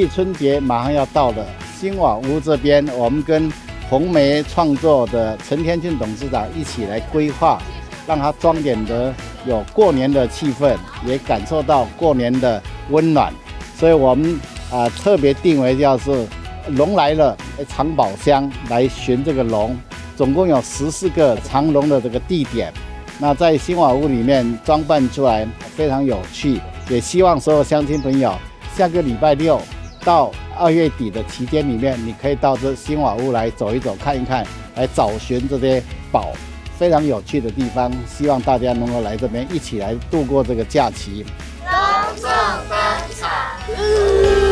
历春节马上要到了，新瓦屋这边我们跟红梅创作的陈天俊董事长一起来规划，让它庄严的有过年的气氛，也感受到过年的温暖。所以我们特别定为叫是龙来了藏宝箱，来寻这个龙。总共有14个藏龙的这个地点。那在新瓦屋里面装扮出来非常有趣，也希望所有乡亲朋友下个礼拜6到2月底的期间里面，你可以到这新瓦屋来走一走、看一看，来找寻这些宝，非常有趣的地方。希望大家能够来这边一起来度过这个假期。 隆重登场。